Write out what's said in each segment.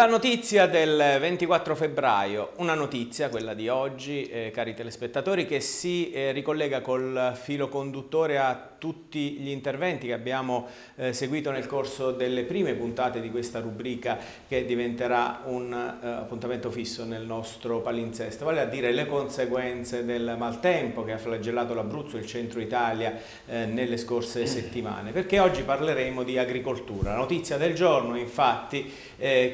La notizia del 24 febbraio, una notizia, quella di oggi, cari telespettatori, che si ricollega col filo conduttore a tutti gli interventi che abbiamo seguito nel corso delle prime puntate di questa rubrica che diventerà un appuntamento fisso nel nostro palinsesto, vale a dire le conseguenze del maltempo che ha flagellato l'Abruzzo e il centro Italia nelle scorse settimane, perché oggi parleremo di agricoltura. La notizia del giorno, infatti,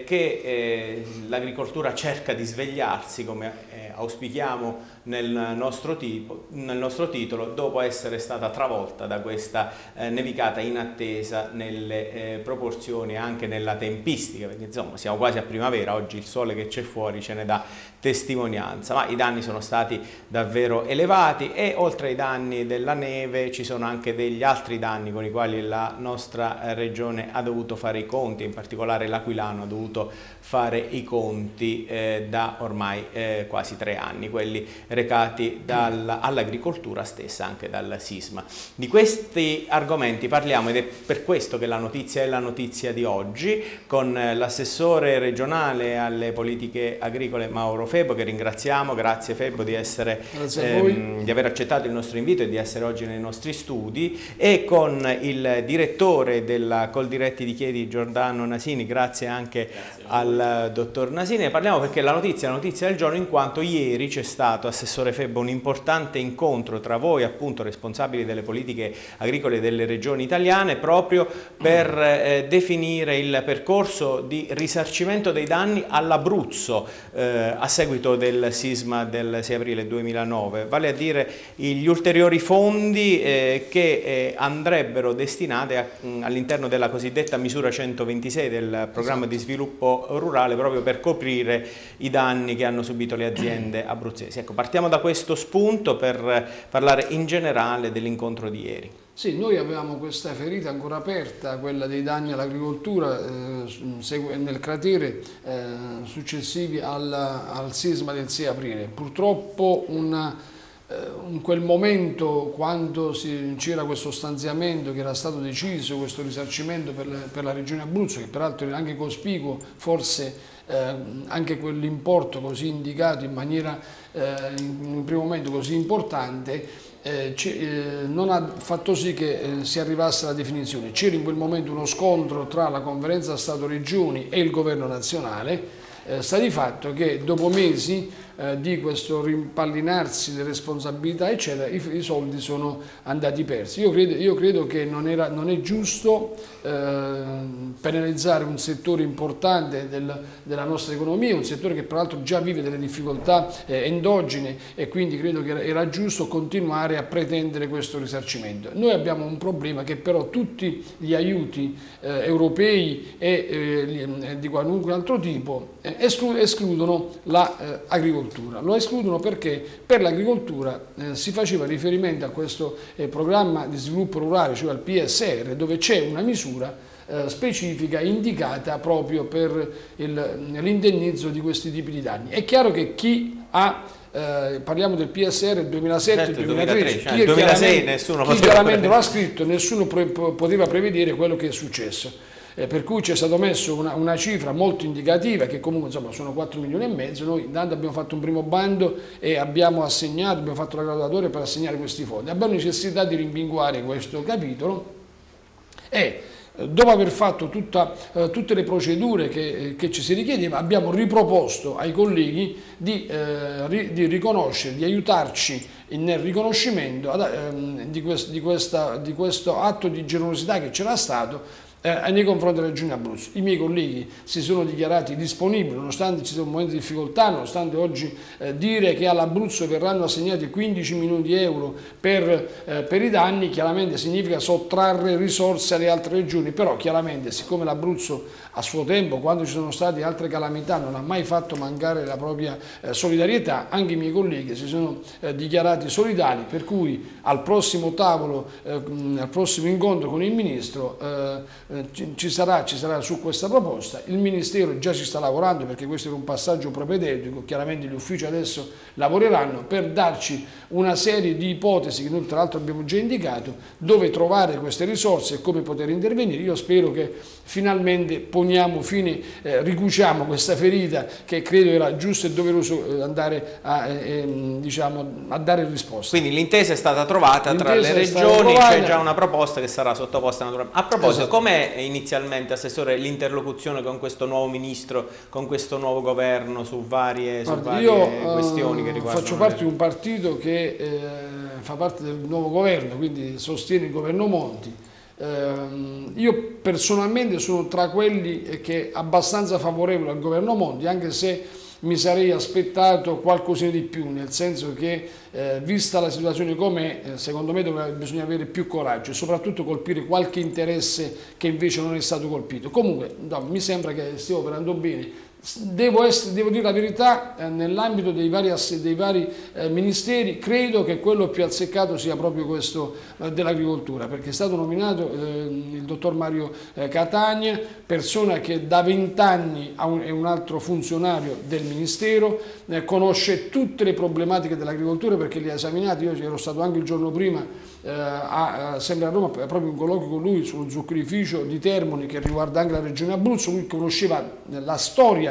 che l'agricoltura cerca di svegliarsi, come auspichiamo nel nostro titolo, dopo essere stata travolta da questa nevicata inattesa nelle proporzioni e anche nella tempistica, perché insomma siamo quasi a primavera, oggi il sole che c'è fuori ce ne dà testimonianza, ma i danni sono stati davvero elevati e oltre ai danni della neve ci sono anche degli altri danni con i quali la nostra regione ha dovuto fare i conti, in particolare l'Aquilano ha dovuto fare i conti da ormai quasi 3 anni, quelli recati all'agricoltura stessa, anche dal sisma. Di questi argomenti parliamo ed è per questo che la notizia è la notizia di oggi, con l'assessore regionale alle politiche agricole Mauro Febbo, che ringraziamo. Grazie Febbo di aver accettato il nostro invito e di essere oggi nei nostri studi, e con il direttore della Coldiretti di Chieti Giordano Nasini. Grazie anche al dottor Nasini. Parliamo perché la notizia del giorno, in quanto ieri c'è stato, assessore Febbo, un importante incontro tra voi, appunto responsabili delle politiche agricole delle regioni italiane, proprio per definire il percorso di risarcimento dei danni all'Abruzzo a seguito del sisma del 6 aprile 2009, vale a dire gli ulteriori fondi che andrebbero destinati all'interno della cosiddetta misura 126 del programma di sviluppo rurale, proprio per coprire i danni che hanno subito le aziende abruzzesi. Ecco, partiamo da questo spunto per parlare in generale dell'incontro di ieri. Sì, noi avevamo questa ferita ancora aperta, quella dei danni all'agricoltura nel cratere successivi al sisma del 6 aprile. Purtroppo in quel momento, quando c'era questo stanziamento che era stato deciso, questo risarcimento per la regione Abruzzo, che peraltro era anche cospicuo, forse anche quell'importo così indicato in maniera in un primo momento così importante, non ha fatto sì che si arrivasse alla definizione. C'era in quel momento uno scontro tra la conferenza Stato-Regioni e il governo nazionale. Sta di fatto che dopo mesi di questo rimpallinarsi le responsabilità eccetera, i soldi sono andati persi. Io credo che non è giusto penalizzare un settore importante della nostra economia, un settore che peraltro già vive delle difficoltà endogene, e quindi credo che era giusto continuare a pretendere questo risarcimento. Noi abbiamo un problema che però tutti gli aiuti europei e di qualunque altro tipo escludono l'agricoltura. Lo escludono perché per l'agricoltura si faceva riferimento a questo programma di sviluppo rurale, cioè al PSR, dove c'è una misura specifica indicata proprio per l'indennizzo di questi tipi di danni. È chiaro che chi ha parliamo del PSR 2007-2013, nel 2006 nessuno chiaramente lo ha scritto, nessuno poteva prevedere quello che è successo. Per cui c'è stato messo una cifra molto indicativa, che comunque insomma sono 4 milioni e mezzo. Noi intanto abbiamo fatto un primo bando e abbiamo fatto la graduatoria per assegnare questi fondi. Abbiamo necessità di rimpinguare questo capitolo e dopo aver fatto tutte le procedure che ci si richiedeva, abbiamo riproposto ai colleghi di riconoscere, di aiutarci nel riconoscimento di questo atto di generosità che c'era stato nei confronti della Regione Abruzzo. I miei colleghi si sono dichiarati disponibili, nonostante ci sia un momento di difficoltà, nonostante oggi dire che all'Abruzzo verranno assegnati 15 milioni di euro per i danni, chiaramente significa sottrarre risorse alle altre regioni, però chiaramente siccome l'Abruzzo a suo tempo, quando ci sono state altre calamità, non ha mai fatto mancare la propria solidarietà, anche i miei colleghi si sono dichiarati solidari, per cui al prossimo tavolo, al prossimo incontro con il Ministro ci sarà su questa proposta. Il Ministero già ci sta lavorando, perché questo era un passaggio propedeutico, chiaramente gli uffici adesso lavoreranno per darci una serie di ipotesi che noi tra l'altro abbiamo già indicato, dove trovare queste risorse e come poter intervenire. Io spero che finalmente poniamo fine, ricuciamo questa ferita che credo era giusto e doveroso andare a, diciamo, a dare risposta. Quindi l'intesa è stata trovata tra le regioni, c'è già una proposta che sarà sottoposta naturalmente. A proposito, esatto, com'è inizialmente, Assessore, l'interlocuzione con questo nuovo Ministro, con questo nuovo Governo su varie questioni che riguardano? Faccio parte di un partito che fa parte del nuovo governo, quindi sostiene il governo Monti. Io personalmente sono tra quelli che è abbastanza favorevole al governo Monti, anche se mi sarei aspettato qualcosina di più, nel senso che vista la situazione com'è, secondo me bisogna avere più coraggio e soprattutto colpire qualche interesse che invece non è stato colpito. Comunque no, mi sembra che stia operando bene. Devo dire la verità, nell'ambito dei vari ministeri credo che quello più azzeccato sia proprio questo dell'agricoltura, perché è stato nominato il dottor Mario Catania, persona che da 20 anni è un altro funzionario del Ministero, conosce tutte le problematiche dell'agricoltura perché li ha esaminati. Io ero stato anche il giorno prima sempre a Roma, proprio in colloquio con lui sullo zuccherificio di Termoli che riguarda anche la regione Abruzzo. Lui conosceva la storia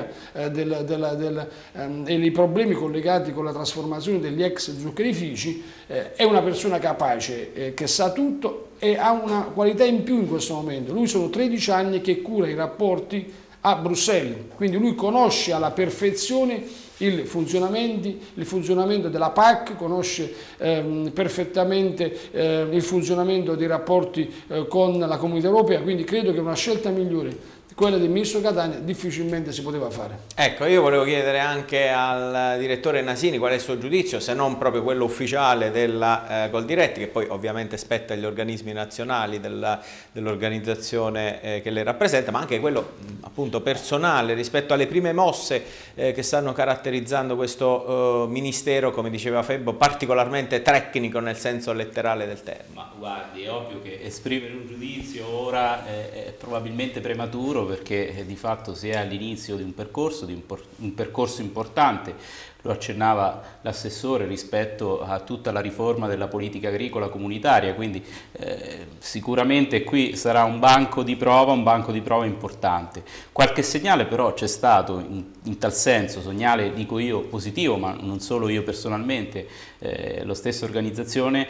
e i problemi collegati con la trasformazione degli ex zuccherifici, è una persona capace, che sa tutto e ha una qualità in più in questo momento. Lui sono 13 anni che cura i rapporti a Bruxelles, quindi lui conosce alla perfezione il funzionamento della PAC, conosce perfettamente il funzionamento dei rapporti con la Comunità Europea, quindi credo che una scelta migliore, quella del Ministro Catania, difficilmente si poteva fare. Ecco, io volevo chiedere anche al direttore Nasini qual è il suo giudizio, se non proprio quello ufficiale della Coldiretti, che poi ovviamente spetta agli organismi nazionali dell'organizzazione che le rappresenta, ma anche quello appunto personale rispetto alle prime mosse che stanno caratterizzando questo Ministero, come diceva Febbo, particolarmente tecnico nel senso letterale del termine. Ma guardi, è ovvio che esprimere un giudizio ora è probabilmente prematuro, perché di fatto si è all'inizio di un percorso importante. Lo accennava l'assessore rispetto a tutta la riforma della politica agricola comunitaria, quindi sicuramente qui sarà un banco di prova importante. Qualche segnale però c'è stato in tal senso, segnale dico io positivo, ma non solo io personalmente, lo stesso organizzazione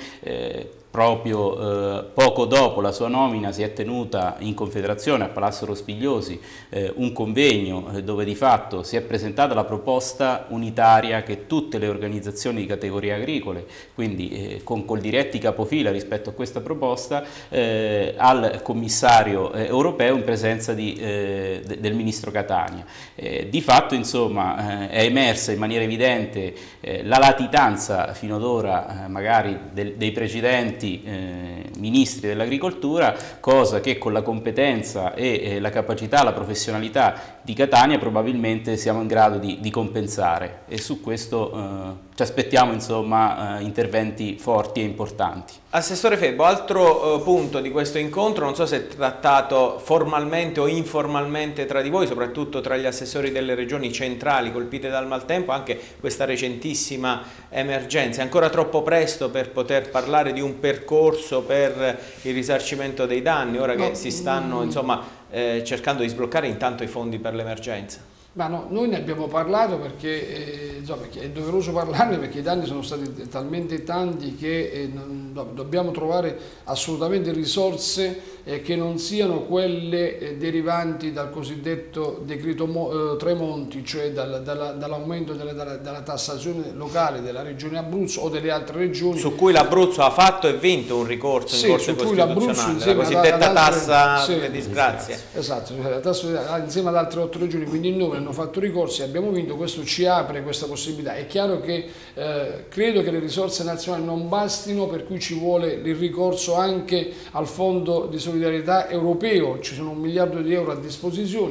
proprio poco dopo la sua nomina si è tenuta in Confederazione a Palazzo Rospigliosi un convegno dove di fatto si è presentata la proposta unitaria che tutte le organizzazioni di categorie agricole, quindi con Coldiretti capofila rispetto a questa proposta, al commissario europeo in presenza del ministro Catania. Di fatto insomma è emersa in maniera evidente la latitanza fino ad ora magari dei precedenti ministri dell'agricoltura, cosa che con la competenza e la capacità, la professionalità di Catania probabilmente siamo in grado di compensare, e su questo ci aspettiamo insomma interventi forti e importanti. Assessore Febbo, altro punto di questo incontro, non so se è trattato formalmente o informalmente tra di voi, soprattutto tra gli assessori delle regioni centrali colpite dal maltempo, anche questa recentissima emergenza. È ancora troppo presto per poter parlare di un percorso per il risarcimento dei danni, ora che si stanno insomma cercando di sbloccare intanto i fondi per l'emergenza? Ma no, noi ne abbiamo parlato perché è doveroso parlarne, perché i danni sono stati talmente tanti che dobbiamo trovare assolutamente risorse che non siano quelle derivanti dal cosiddetto decreto Tremonti, cioè dall'aumento della tassazione locale della regione Abruzzo o delle altre regioni. Su cui l'Abruzzo ha fatto e vinto un ricorso in Corte Costituzionale, la cosiddetta tassa sulle disgrazie. Esatto, la tassa insieme ad altre 8 regioni, quindi in 9 hanno fatto ricorsi, abbiamo vinto. Questo ci apre questa possibilità. È chiaro che credo che le risorse nazionali non bastino, per cui ci vuole il ricorso anche al fondo di solidarietà europeo. Ci sono 1 miliardo di euro a disposizione,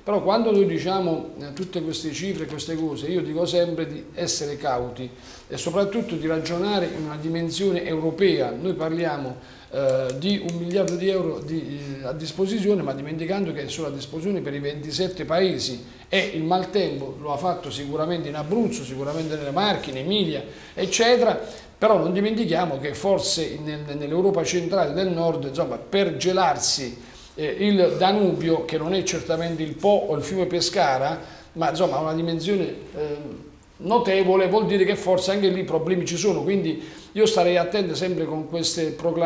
Però quando noi diciamo tutte queste cifre, queste cose, io dico sempre di essere cauti e soprattutto di ragionare in una dimensione europea. Noi parliamo di 1 miliardo di euro a disposizione, ma dimenticando che è solo a disposizione per i 27 paesi, e il maltempo lo ha fatto sicuramente in Abruzzo, sicuramente nelle Marche, in Emilia, eccetera. Però non dimentichiamo che forse nell'Europa centrale e del nord, insomma, per gelarsi il Danubio, che non è certamente il Po o il fiume Pescara, ma insomma ha una dimensione notevole, vuol dire che forse anche lì problemi ci sono. Quindi io starei attento sempre con questi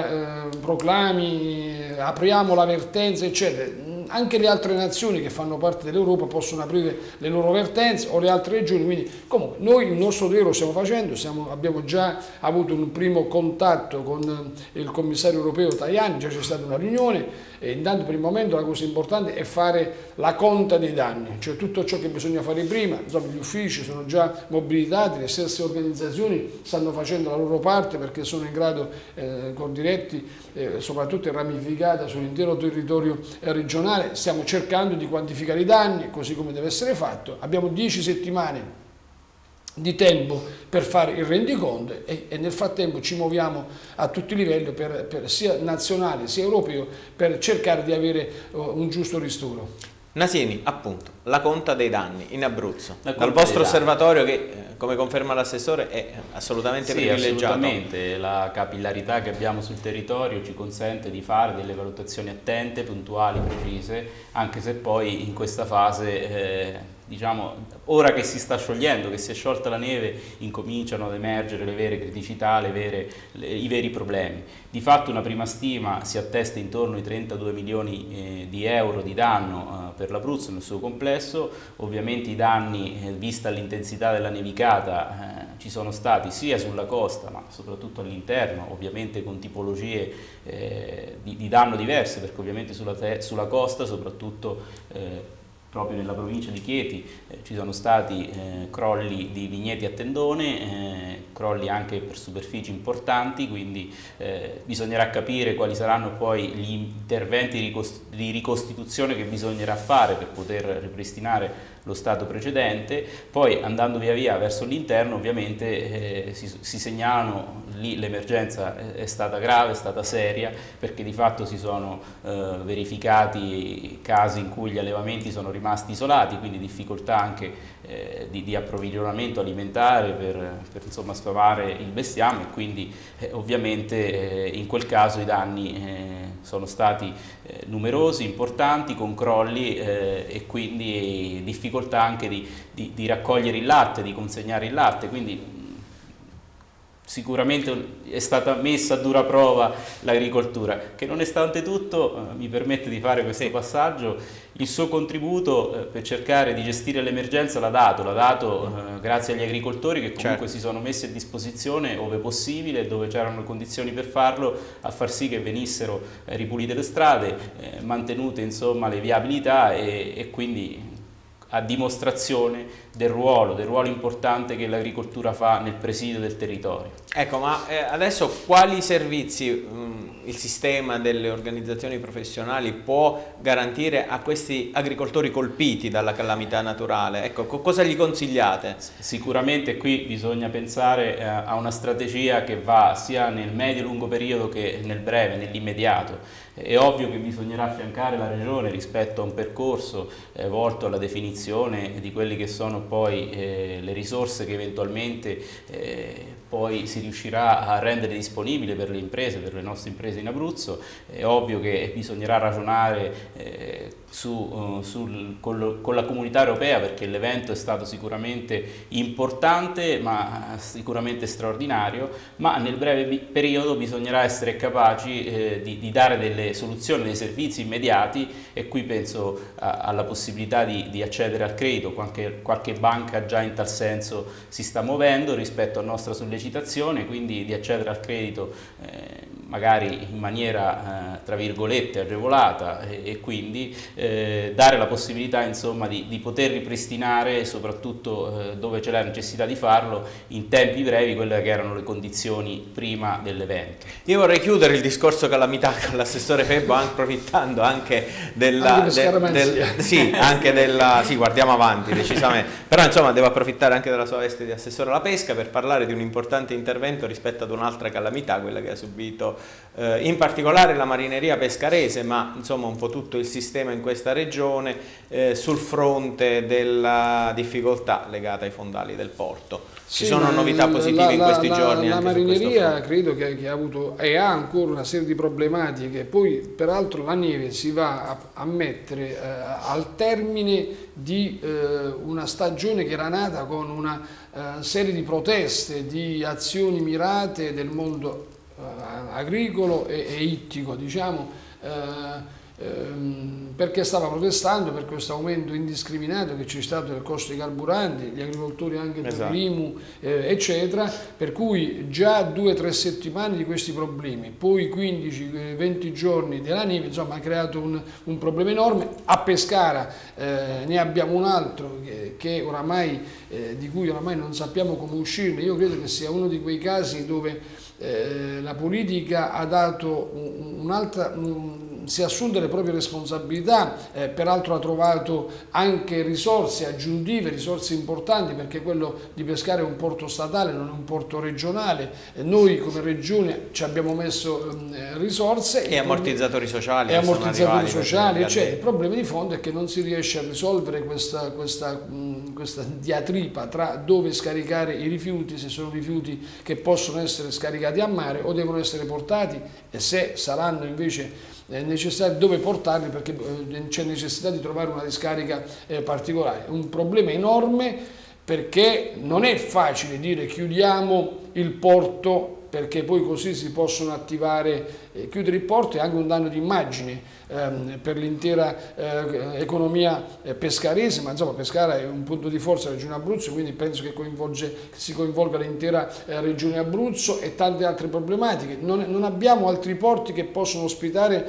proclami, apriamo la vertenza, eccetera. Anche le altre nazioni che fanno parte dell'Europa possono aprire le loro vertenze, o le altre regioni. Quindi comunque noi il nostro dovere lo stiamo facendo, abbiamo già avuto un primo contatto con il commissario europeo Tajani, già c'è stata una riunione, e intanto per il momento la cosa importante è fare la conta dei danni, cioè tutto ciò che bisogna fare prima. Insomma, gli uffici sono già mobilitati, le stesse organizzazioni stanno facendo la loro parte perché sono in grado, con diretti, soprattutto ramificata sull'intero territorio regionale. Stiamo cercando di quantificare i danni, così come deve essere fatto. Abbiamo 10 settimane di tempo per fare il rendiconto e nel frattempo ci muoviamo a tutti i livelli, sia nazionale sia europeo, per cercare di avere un giusto ristoro. Nasini, appunto, la conta dei danni in Abruzzo, dal vostro osservatorio che, come conferma l'assessore, è assolutamente privilegiato. Assolutamente, la capillarità che abbiamo sul territorio ci consente di fare delle valutazioni attente, puntuali, precise, anche se poi in questa fase, diciamo, ora che si sta sciogliendo, che si è sciolta la neve, incominciano ad emergere le vere criticità, i veri problemi. Di fatto una prima stima si attesta intorno ai 32 milioni di euro di danno per l'Abruzzo nel suo complesso. Ovviamente i danni, vista l'intensità della nevicata, ci sono stati sia sulla costa ma soprattutto all'interno, ovviamente con tipologie di danno diverse, perché ovviamente sulla costa, soprattutto proprio nella provincia di Chieti, ci sono stati crolli di vigneti a tendone, crolli anche per superfici importanti, quindi bisognerà capire quali saranno poi gli interventi di ricostituzione che bisognerà fare per poter ripristinare lo stato precedente. Poi, andando via via verso l'interno, ovviamente si segnalano, lì l'emergenza è stata grave, è stata seria, perché di fatto si sono verificati casi in cui gli allevamenti sono rimasti isolati, quindi difficoltà anche di approvvigionamento alimentare per insomma sfamare il bestiame, e quindi ovviamente in quel caso i danni sono stati numerosi, importanti, con crolli e quindi difficoltà anche di raccogliere il latte, di consegnare il latte, quindi sicuramente è stata messa a dura prova l'agricoltura, che nonostante tutto mi permette di fare questo passaggio. Il suo contributo per cercare di gestire l'emergenza l'ha dato grazie agli agricoltori che comunque si sono messi a disposizione ove possibile, dove c'erano condizioni per farlo, a far sì che venissero ripulite le strade, mantenute insomma le viabilità e quindi a dimostrazione del ruolo importante che l'agricoltura fa nel presidio del territorio. Ecco, ma adesso quali servizi il sistema delle organizzazioni professionali può garantire a questi agricoltori colpiti dalla calamità naturale? Ecco, cosa gli consigliate? Sicuramente qui bisogna pensare a una strategia che va sia nel medio-lungo periodo che nel breve, nell'immediato. È ovvio che bisognerà affiancare la Regione rispetto a un percorso volto alla definizione di quelli che sono poi le risorse che eventualmente poi si riuscirà a rendere disponibili per le imprese, per le nostre imprese in Abruzzo. È ovvio che bisognerà ragionare con la comunità europea, perché l'evento è stato sicuramente importante ma sicuramente straordinario, ma nel breve periodo bisognerà essere capaci di dare delle soluzioni, dei servizi immediati, e qui penso alla possibilità di accedere al credito. Qualche banca già in tal senso si sta muovendo rispetto a nostra sollecitazione, quindi di accedere al credito magari in maniera tra virgolette agevolata e quindi dare la possibilità insomma di poter ripristinare, soprattutto dove c'è la necessità di farlo, in tempi brevi quelle che erano le condizioni prima dell'evento. Io vorrei chiudere il discorso calamità con l'assessore Febbo approfittando anche della... sì, guardiamo avanti decisamente, però insomma devo approfittare anche della sua veste di assessore alla pesca per parlare di un importante intervento rispetto ad un'altra calamità, quella che ha subito in particolare la marineria pescarese, ma insomma un po' tutto il sistema in questa regione sul fronte della difficoltà legata ai fondali del porto. Ci sono novità positive in questi giorni? La marineria credo che ha avuto e ha ancora una serie di problematiche, poi peraltro la neve si va a mettere al termine di una stagione che era nata con una serie di proteste, di azioni mirate del mondo agricolo e ittico, diciamo, perché stava protestando per questo aumento indiscriminato che c'è stato del costo dei carburanti, gli agricoltori anche dell'IMU, eccetera, per cui già 2 o 3 settimane di questi problemi, poi 15-20 giorni della neve, insomma ha creato un problema enorme. A Pescara ne abbiamo un altro che oramai, di cui oramai non sappiamo come uscirne. Io credo che sia uno di quei casi dove la politica ha dato si è assunta le proprie responsabilità, peraltro ha trovato anche risorse aggiuntive, risorse importanti, perché quello di Pescara è un porto statale, non è un porto regionale. Noi come regione ci abbiamo messo risorse e ammortizzatori sociali. E ammortizzatori sociali, cioè, il problema di fondo è che non si riesce a risolvere questa diatriba tra dove scaricare i rifiuti, se sono rifiuti che possono essere scaricati a mare o devono essere portati, e se saranno invece necessari dove portarli, perché c'è necessità di trovare una discarica particolare. È un problema enorme, perché non è facile dire chiudiamo il porto, perché poi così si possono attivare. Chiudere il porto è anche un danno di immagine per l'intera economia pescarese, ma insomma Pescara è un punto di forza della regione Abruzzo, quindi penso che si coinvolga l'intera regione Abruzzo e tante altre problematiche. Non abbiamo altri porti che possono ospitare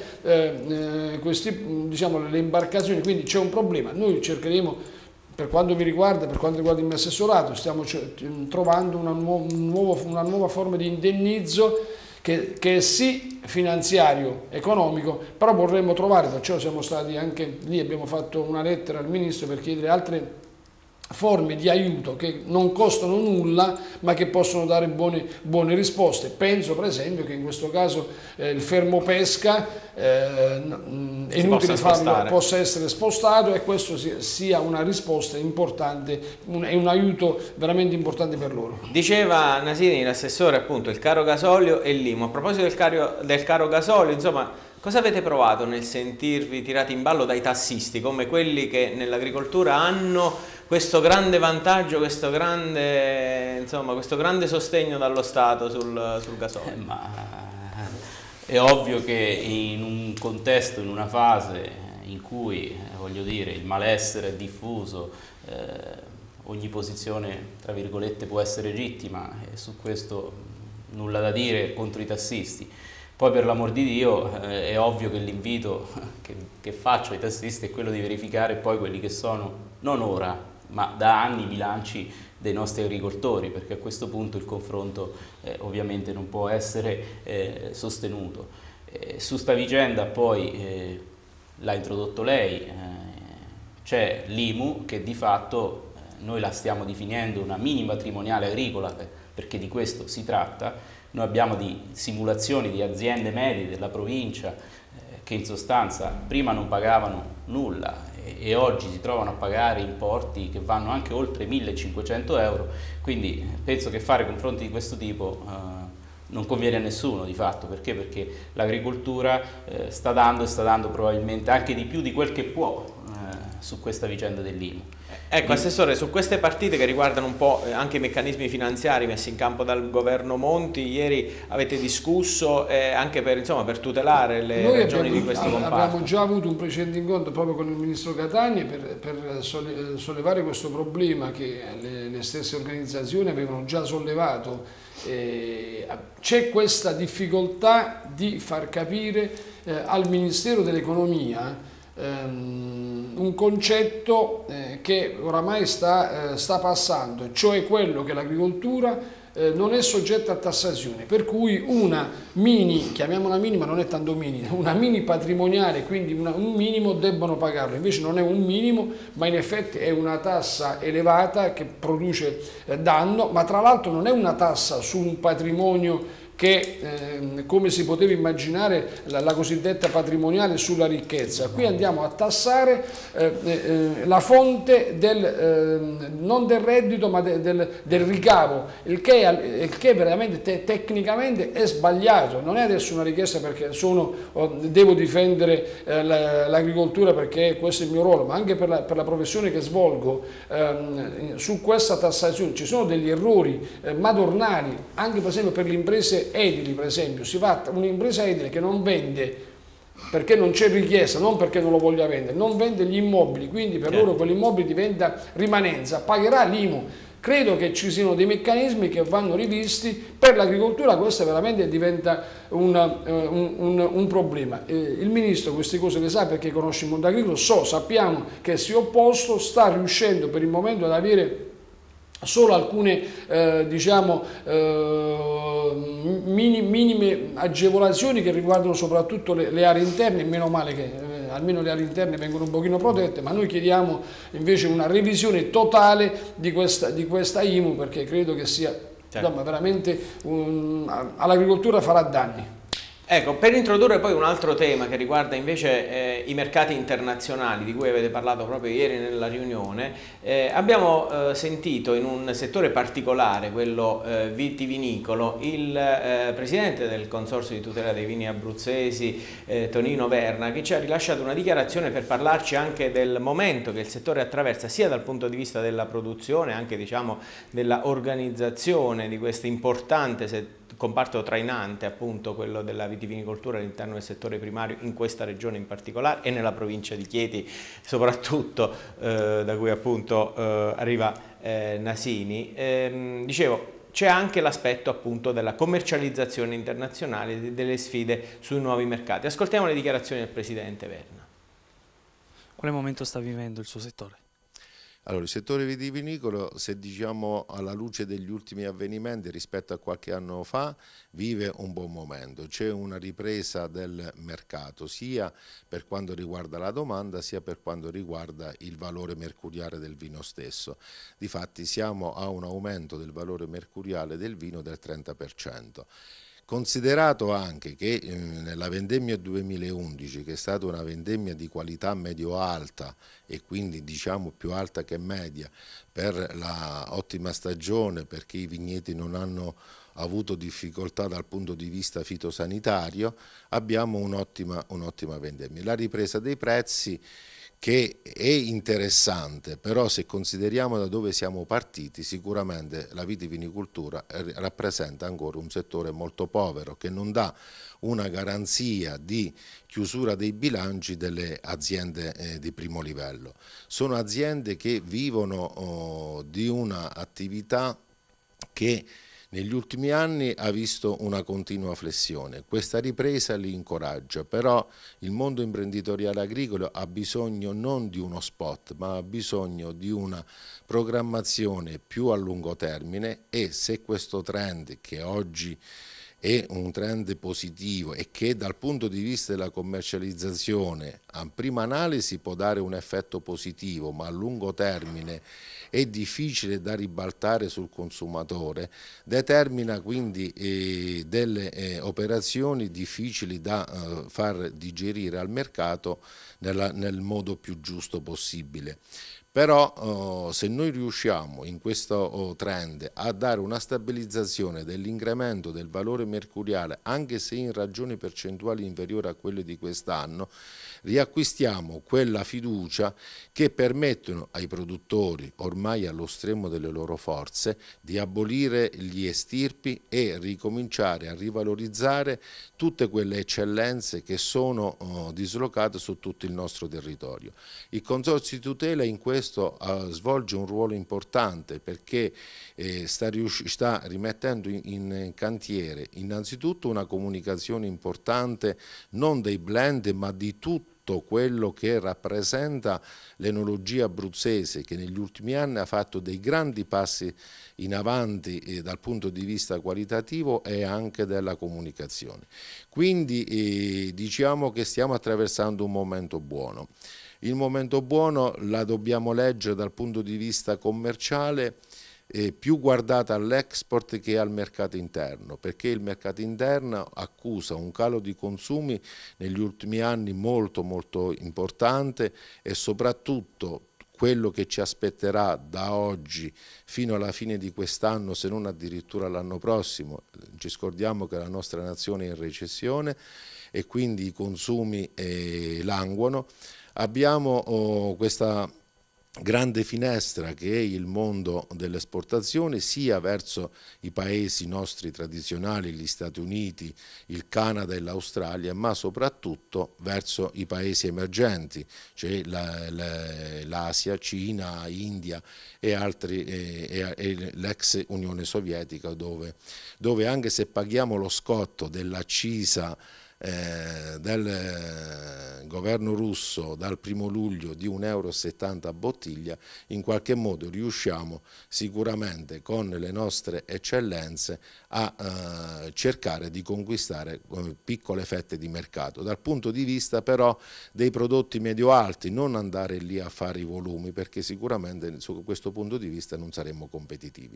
diciamo, le imbarcazioni, quindi c'è un problema. Noi cercheremo, per quanto mi riguarda, per quanto riguarda il mio assessorato, stiamo trovando una nuova forma di indennizzo che è sì finanziario, economico, però vorremmo trovare, perciò siamo stati anche lì, abbiamo fatto una lettera al Ministro per chiedere altre forme di aiuto che non costano nulla ma che possono dare buone risposte. Penso per esempio che in questo caso il fermo pesca è inutile farlo, possa essere spostato, e questo sia una risposta importante e un aiuto veramente importante per loro. Diceva Nasini, l'assessore, appunto il caro gasolio e l'IMU. A proposito del caro gasolio, insomma, cosa avete provato nel sentirvi tirati in ballo dai tassisti come quelli che nell'agricoltura hanno questo grande vantaggio, questo grande sostegno dallo Stato sul gasolio? È ovvio che in un contesto, in una fase in cui, voglio dire, il malessere è diffuso, ogni posizione, tra virgolette, può essere legittima, e su questo nulla da dire contro i tassisti. Poi, per l'amor di Dio, è ovvio che l'invito che faccio ai tassisti è quello di verificare poi quelli che sono, non ora, ma da anni, i bilanci dei nostri agricoltori, perché a questo punto il confronto ovviamente non può essere sostenuto. Su sta vicenda poi l'ha introdotto lei, c'è l'IMU che di fatto noi la stiamo definendo una mini patrimoniale agricola, perché di questo si tratta. Noi abbiamo di simulazioni di aziende medie della provincia che in sostanza prima non pagavano nulla e oggi si trovano a pagare importi che vanno anche oltre 1.500 euro, quindi penso che fare confronti di questo tipo non conviene a nessuno di fatto. Perché? Perché l'agricoltura sta dando probabilmente anche di più di quel che può su questa vicenda dell'IMU. Ecco, Assessore, su queste partite che riguardano un po' anche i meccanismi finanziari messi in campo dal governo Monti, ieri avete discusso anche per, insomma, per tutelare le ragioni di questo comparto. Abbiamo già avuto un precedente incontro proprio con il Ministro Catania per sollevare questo problema che le stesse organizzazioni avevano già sollevato. C'è questa difficoltà di far capire al Ministero dell'Economia un concetto che oramai sta passando, cioè quello che l'agricoltura non è soggetta a tassazione, per cui una mini, chiamiamola mini ma non è tanto mini, una mini patrimoniale, quindi un minimo debbono pagarlo, invece non è un minimo ma in effetti è una tassa elevata che produce danno, ma tra l'altro non è una tassa su un patrimonio che come si poteva immaginare la cosiddetta patrimoniale sulla ricchezza. Qui andiamo a tassare la fonte non del reddito ma del ricavo, il che veramente tecnicamente è sbagliato. Non è adesso una richiesta perché devo difendere l'agricoltura perché questo è il mio ruolo, ma anche per la professione che svolgo. Su questa tassazione ci sono degli errori madornali, anche per esempio per le imprese edili, per esempio, si fa un'impresa edile che non vende perché non c'è richiesta, non perché non lo voglia vendere, non vende gli immobili, quindi per loro quell'immobile diventa rimanenza, pagherà l'IMU. Credo che ci siano dei meccanismi che vanno rivisti per l'agricoltura, questo veramente diventa un problema. Il Ministro queste cose le sa perché conosce il mondo agricolo, sappiamo che si è opposto, sta riuscendo per il momento ad avere solo alcune minime agevolazioni che riguardano soprattutto le aree interne, meno male che almeno le aree interne vengono un pochino protette, ma noi chiediamo invece una revisione totale di questa IMU perché credo che sia veramente all'agricoltura farà danni. Ecco, per introdurre poi un altro tema che riguarda invece i mercati internazionali di cui avete parlato proprio ieri nella riunione, abbiamo sentito in un settore particolare, quello vitivinicolo, il presidente del Consorzio di tutela dei vini abruzzesi, Tonino Verna, che ci ha rilasciato una dichiarazione per parlarci anche del momento che il settore attraversa sia dal punto di vista della produzione, anche diciamo della organizzazione di questo importante comparto trainante, appunto quello della vitivinicoltura all'interno del settore primario in questa regione in particolare e nella provincia di Chieti soprattutto, da cui appunto arriva Nasini. Dicevo, c'è anche l'aspetto appunto della commercializzazione internazionale delle sfide sui nuovi mercati. Ascoltiamo le dichiarazioni del Presidente Verna. Quale momento sta vivendo il suo settore? Allora, il settore vitivinicolo, se diciamo alla luce degli ultimi avvenimenti rispetto a qualche anno fa, vive un buon momento. C'è una ripresa del mercato, sia per quanto riguarda la domanda, sia per quanto riguarda il valore mercuriale del vino stesso. Difatti siamo a un aumento del valore mercuriale del vino del 30%. Considerato anche che nella vendemmia 2011, che è stata una vendemmia di qualità medio-alta e quindi diciamo più alta che media per la ottima stagione, perché i vigneti non hanno avuto difficoltà dal punto di vista fitosanitario, abbiamo un'ottima vendemmia. La ripresa dei prezzi che è interessante, però se consideriamo da dove siamo partiti, sicuramente la vitivinicoltura rappresenta ancora un settore molto povero che non dà una garanzia di chiusura dei bilanci delle aziende di primo livello. Sono aziende che vivono di un'attività che negli ultimi anni ha visto una continua flessione. Questa ripresa li incoraggia, però il mondo imprenditoriale agricolo ha bisogno non di uno spot, ma ha bisogno di una programmazione più a lungo termine e se questo trend che oggi è un trend positivo e che dal punto di vista della commercializzazione a prima analisi può dare un effetto positivo, ma a lungo termine è difficile da ribaltare sul consumatore, determina quindi delle operazioni difficili da far digerire al mercato nel modo più giusto possibile. Però se noi riusciamo in questo trend a dare una stabilizzazione dell'incremento del valore mercuriale, anche se in ragioni percentuali inferiori a quelle di quest'anno, riacquistiamo quella fiducia che permettono ai produttori, ormai allo stremo delle loro forze, di abolire gli estirpi e ricominciare a rivalorizzare tutte quelle eccellenze che sono dislocate su tutto il nostro territorio. Il Consorzio di Tutela in questo svolge un ruolo importante perché sta rimettendo in cantiere innanzitutto una comunicazione importante non dei blend ma di tutto quello che rappresenta l'enologia abruzzese, che negli ultimi anni ha fatto dei grandi passi in avanti dal punto di vista qualitativo e anche della comunicazione. Quindi diciamo che stiamo attraversando un momento buono. Il momento buono la dobbiamo leggere dal punto di vista commerciale, più guardata all'export che al mercato interno, perché il mercato interno accusa un calo di consumi negli ultimi anni molto importante e soprattutto quello che ci aspetterà da oggi fino alla fine di quest'anno, se non addirittura l'anno prossimo. Ci scordiamo che la nostra nazione è in recessione e quindi i consumi languono. Abbiamo questa grande finestra che è il mondo dell'esportazione sia verso i paesi nostri tradizionali, gli Stati Uniti, il Canada e l'Australia, ma soprattutto verso i paesi emergenti, cioè l'Asia, Cina, India e altri, e l'ex Unione Sovietica, dove anche se paghiamo lo scotto dell'accisa del governo russo dal 1° luglio di 1,70 € a bottiglia, in qualche modo riusciamo sicuramente con le nostre eccellenze a cercare di conquistare piccole fette di mercato. Dal punto di vista però dei prodotti medio-alti, non andare lì a fare i volumi, perché sicuramente su questo punto di vista non saremmo competitivi.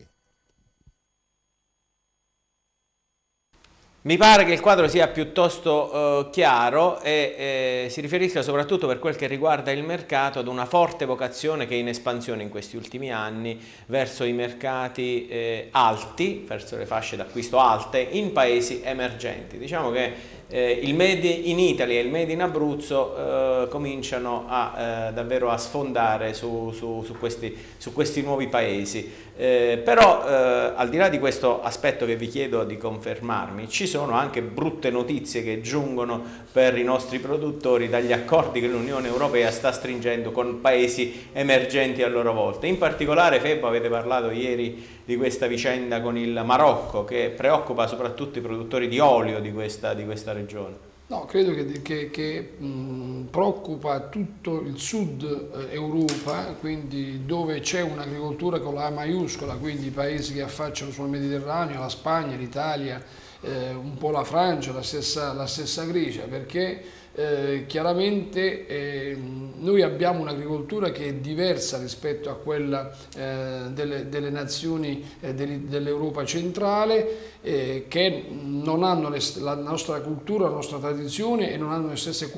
Mi pare che il quadro sia piuttosto chiaro e si riferisca soprattutto per quel che riguarda il mercato ad una forte vocazione che è in espansione in questi ultimi anni verso i mercati alti, verso le fasce d'acquisto alte in paesi emergenti. Diciamo che il Made in Italy e il Made in Abruzzo cominciano davvero a sfondare su questi nuovi paesi. Però al di là di questo aspetto che vi chiedo di confermarmi, ci sono anche brutte notizie che giungono per i nostri produttori dagli accordi che l'Unione Europea sta stringendo con paesi emergenti a loro volta. In particolare, Febbo, avete parlato ieri di questa vicenda con il Marocco che preoccupa soprattutto i produttori di olio di questa regione. No, credo che preoccupa tutto il sud Europa, quindi dove c'è un'agricoltura con la A maiuscola, quindi i paesi che affacciano sul Mediterraneo, la Spagna, l'Italia, un po' la Francia, la stessa Grecia, perché chiaramente noi abbiamo un'agricoltura che è diversa rispetto a quella delle nazioni dell'Europa centrale, che non hanno la nostra cultura, la nostra tradizione e non hanno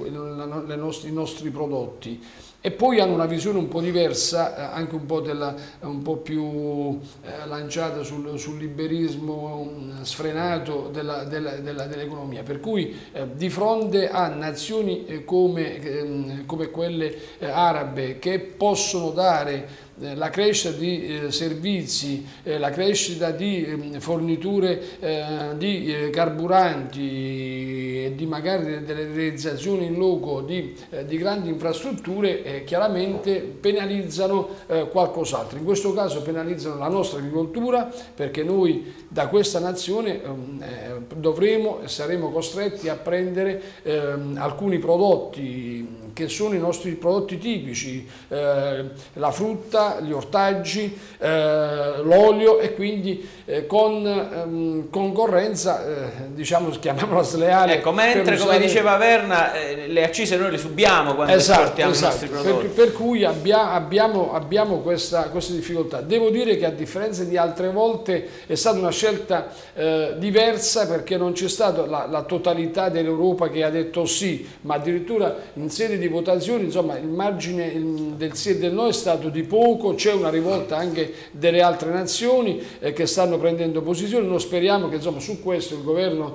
i nostri prodotti. E poi hanno una visione un po' diversa, anche un po' più lanciata sul liberismo sfrenato dell'economia, per cui di fronte a nazioni come quelle arabe che possono dare la crescita di servizi, la crescita di forniture di carburanti e di magari delle realizzazioni in loco di grandi infrastrutture, chiaramente penalizzano qualcos'altro. In questo caso penalizzano la nostra agricoltura, perché noi da questa nazione dovremo e saremo costretti a prendere alcuni prodotti che sono i nostri prodotti tipici, la frutta, gli ortaggi, l'olio, e quindi con concorrenza, diciamo, chiamiamola sleale. Ecco, mentre come diceva Verna, le accise noi le subiamo quando esportiamo i nostri prodotti. Per cui abbiamo questa difficoltà. Devo dire che a differenza di altre volte è stata una scelta diversa, perché non c'è stata la totalità dell'Europa che ha detto sì, ma addirittura in sede di votazioni, insomma, il margine del sì e del no è stato di poco, c'è una rivolta anche delle altre nazioni che stanno prendendo posizione. Noi speriamo che, insomma, su questo il governo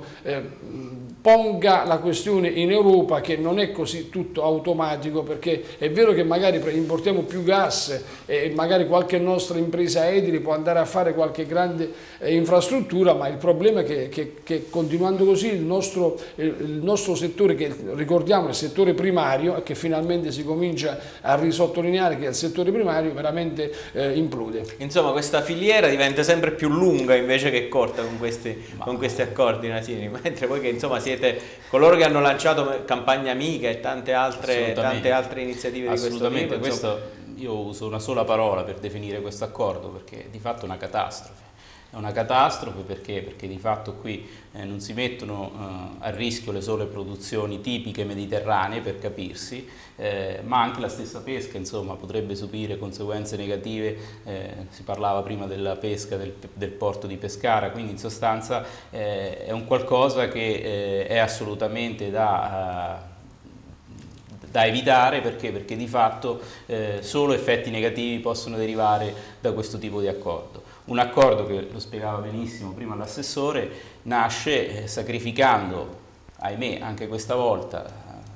ponga la questione in Europa, che non è così tutto automatico, perché è vero che magari importiamo più gas e magari qualche nostra impresa edile può andare a fare qualche grande infrastruttura, ma il problema è che continuando così il nostro settore, che ricordiamo è il settore primario, e che finalmente si comincia a risottolineare che è il settore primario, veramente implode. Insomma, questa filiera diventa sempre più lunga invece che corta con questi accordi, Nasini, mentre poi che, insomma, siete coloro che hanno lanciato Campagna Amica e tante altre iniziative di questo tipo. Io uso una sola parola per definire questo accordo, perché di fatto è una catastrofe. È una catastrofe perché di fatto qui non si mettono a rischio le sole produzioni tipiche mediterranee, per capirsi, ma anche la stessa pesca, insomma, potrebbe subire conseguenze negative. Si parlava prima della pesca del porto di Pescara, quindi in sostanza è un qualcosa che è assolutamente da evitare, perché di fatto solo effetti negativi possono derivare da questo tipo di accordo. Un accordo che, lo spiegava benissimo prima l'assessore, nasce sacrificando, ahimè anche questa volta,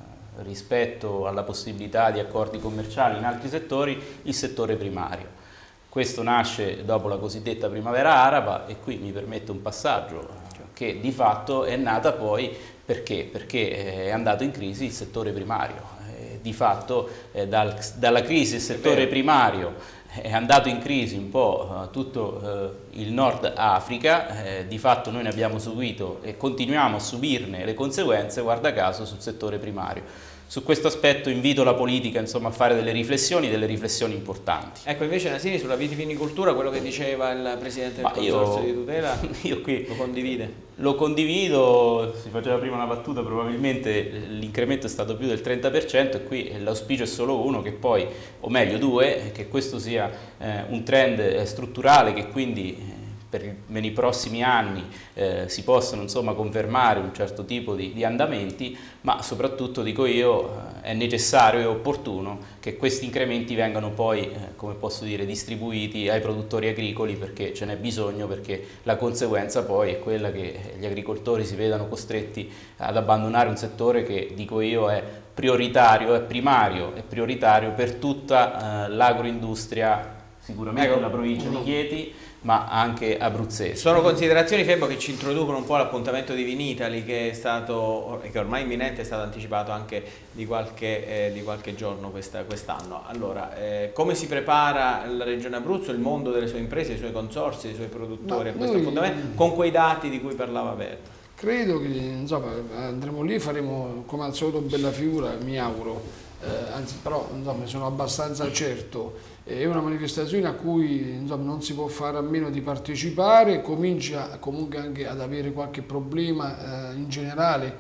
rispetto alla possibilità di accordi commerciali in altri settori, il settore primario. Questo nasce dopo la cosiddetta primavera araba, e qui mi permetto un passaggio che di fatto è nata poi perché è andato in crisi il settore primario. Di fatto dalla crisi del settore primario è andato in crisi un po' tutto il Nord Africa, di fatto noi ne abbiamo subito e continuiamo a subirne le conseguenze, guarda caso, sul settore primario. Su questo aspetto invito la politica, insomma, a fare delle riflessioni importanti. Ecco, invece Nasini, sulla vitivinicoltura, quello che diceva il Presidente del Consorzio di tutela, io qui lo condivide? Lo condivido, si faceva prima una battuta, probabilmente l'incremento è stato più del 30%, e qui l'auspicio è solo uno, che poi, o meglio due, che questo sia un trend strutturale, che quindi nei prossimi anni si possono, insomma, confermare un certo tipo di andamenti, ma soprattutto, dico io, è necessario e opportuno che questi incrementi vengano poi, come posso dire, distribuiti ai produttori agricoli, perché ce n'è bisogno, perché la conseguenza poi è quella che gli agricoltori si vedano costretti ad abbandonare un settore che, dico io, è prioritario, è primario, è prioritario per tutta l'agroindustria, sicuramente della provincia di Chieti, ma anche abruzzese. Sono considerazioni, Febbo, che ci introducono un po' all'appuntamento di Vinitaly, che ormai imminente, è stato anticipato anche di qualche giorno quest'anno. Allora, come si prepara la Regione Abruzzo, il mondo delle sue imprese, i suoi consorzi, i suoi produttori a questo appuntamento, con quei dati di cui parlava Berto? Credo che, insomma, andremo lì, faremo come al solito bella figura, mi auguro, anzi, però, insomma, sono abbastanza certo. È una manifestazione a cui, insomma, non si può fare a meno di partecipare, comincia comunque anche ad avere qualche problema in generale.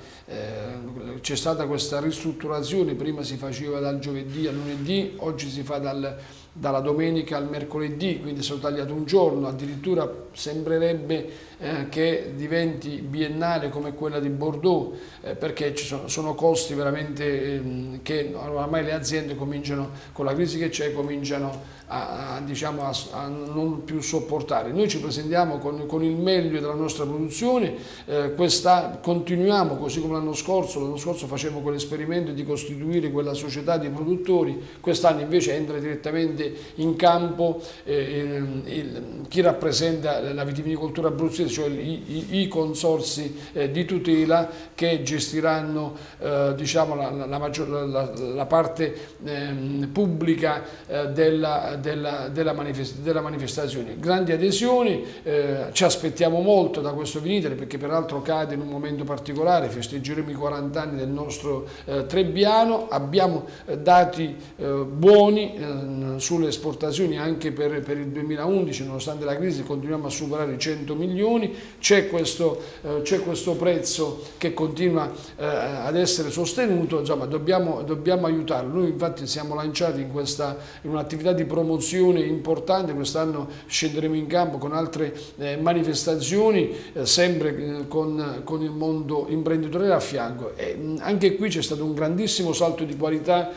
C'è stata questa ristrutturazione, prima si faceva dal giovedì al lunedì, oggi si fa dalla domenica al mercoledì, quindi è stato tagliato un giorno, addirittura sembrerebbe che diventi biennale come quella di Bordeaux, perché ci sono costi veramente che ormai le aziende cominciano, con la crisi che c'è, cominciano a non più sopportare. Noi ci presentiamo con il meglio della nostra produzione, continuiamo così come l'anno scorso facevamo quell'esperimento di costituire quella società di produttori, quest'anno invece entra direttamente in campo chi rappresenta la vitivinicoltura abruzzese, cioè i consorzi di tutela che gestiranno la parte pubblica della manifestazione. Grandi adesioni, ci aspettiamo molto da questo Vinitaly, perché peraltro cade in un momento particolare, festeggeremo i 40 anni del nostro Trebbiano, abbiamo dati buoni sulle esportazioni anche per il 2011, nonostante la crisi continuiamo a superare i 100 milioni, c'è questo prezzo che continua ad essere sostenuto, insomma dobbiamo aiutarlo. Noi infatti siamo lanciati in un'attività di promozione importante, quest'anno scenderemo in campo con altre manifestazioni, sempre con il mondo imprenditoriale a fianco. E anche qui c'è stato un grandissimo salto di qualità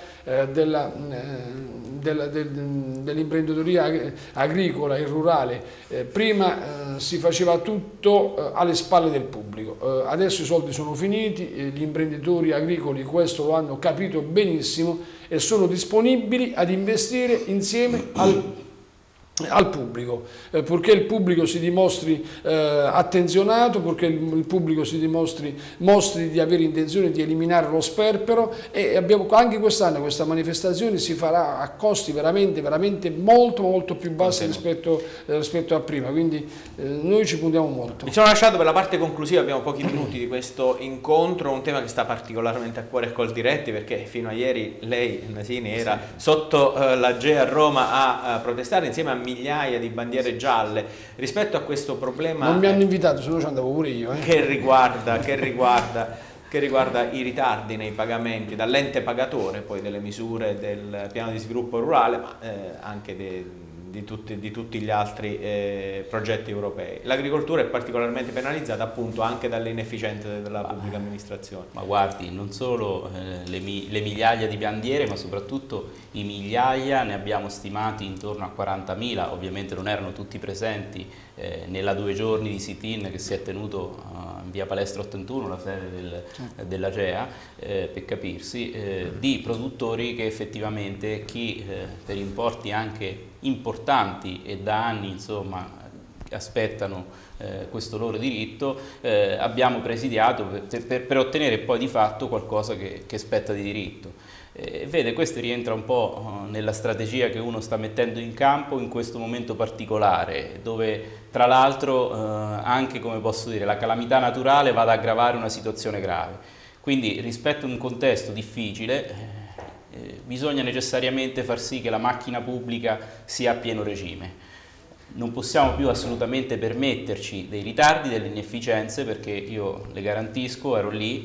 dell'imprenditoria agricola e rurale. Prima si faceva tutto alle spalle del pubblico, adesso i soldi sono finiti, gli imprenditori agricoli questo lo hanno capito benissimo e sono disponibili ad investire insieme al pubblico, purché il pubblico si dimostri attenzionato, purché il pubblico mostri di avere intenzione di eliminare lo sperpero, e anche quest'anno questa manifestazione si farà a costi veramente molto più bassi rispetto a prima, quindi noi ci puntiamo molto. Mi sono lasciato per la parte conclusiva, abbiamo pochi minuti di questo incontro, un tema che sta particolarmente a cuore a Coldiretti, perché fino a ieri lei, Nasini, era sotto la GE a Roma a protestare insieme a migliaia di bandiere gialle rispetto a questo problema. Non mi hanno invitato, se no ci andavo pure io. Che riguarda i ritardi nei pagamenti dall'ente pagatore poi delle misure del piano di sviluppo rurale, ma anche di tutti gli altri progetti europei. L'agricoltura è particolarmente penalizzata appunto anche dalle inefficienze della pubblica amministrazione. Ma guardi, non solo le migliaia di bandiere, ma soprattutto i migliaia, ne abbiamo stimati intorno a 40.000, ovviamente non erano tutti presenti nella 2 giorni di sit-in che si è tenuto in via Palestra 81, la sede della GEA, per capirsi, di produttori che effettivamente per importi anche importanti e da anni insomma aspettano questo loro diritto, abbiamo presidiato per ottenere poi di fatto qualcosa che spetta di diritto. Vede, questo rientra un po' nella strategia che uno sta mettendo in campo in questo momento particolare, dove tra l'altro anche, come posso dire, la calamità naturale va ad aggravare una situazione grave. Quindi rispetto a un contesto difficile bisogna necessariamente far sì che la macchina pubblica sia a pieno regime. Non possiamo più assolutamente permetterci dei ritardi, delle inefficienze, perché io le garantisco, ero lì,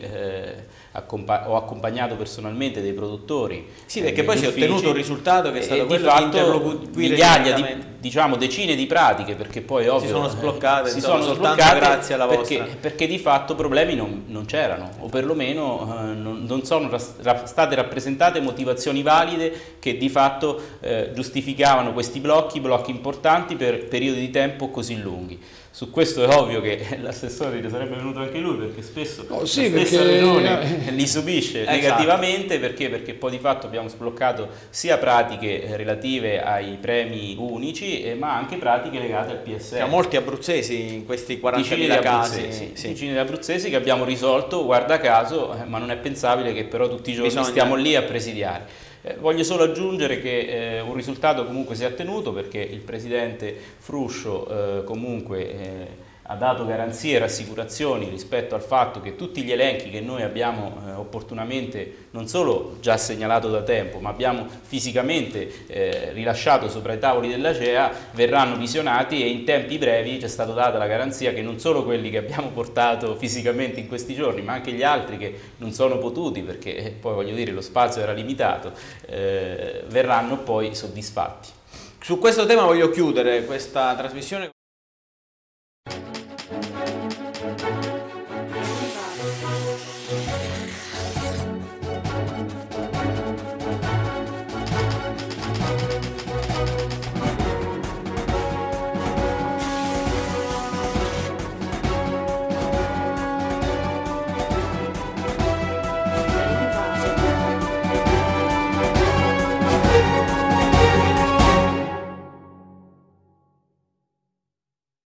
ho accompagnato personalmente dei produttori. Sì, perché poi si è ottenuto un risultato che è stato quello di interloquire migliaia diciamo decine di pratiche, perché poi ovvio si sono sbloccate, soltanto grazie alla vostra. Perché di fatto problemi non c'erano, o perlomeno non sono state rappresentate motivazioni valide che di fatto giustificavano questi blocchi importanti per periodi di tempo così lunghi. Su questo è ovvio che l'assessore sarebbe venuto anche lui, perché spesso la stessa Regione li subisce negativamente, perché poi di fatto abbiamo sbloccato sia pratiche relative ai premi unici, ma anche pratiche legate al PSR. Molti abruzzesi in questi 40.000 casi. Decine di abruzzesi che abbiamo risolto, guarda caso, ma non è pensabile che però tutti i giorni stiamo lì a presidiare. Voglio solo aggiungere che un risultato comunque si è ottenuto, perché il presidente Fruscio comunque ha dato garanzie e rassicurazioni rispetto al fatto che tutti gli elenchi che noi abbiamo opportunamente non solo già segnalato da tempo, ma abbiamo fisicamente rilasciato sopra i tavoli della GEA, verranno visionati, e in tempi brevi ci è stata data la garanzia che non solo quelli che abbiamo portato fisicamente in questi giorni, ma anche gli altri che non sono potuti, perché poi voglio dire lo spazio era limitato, verranno poi soddisfatti. Su questo tema voglio chiudere questa trasmissione.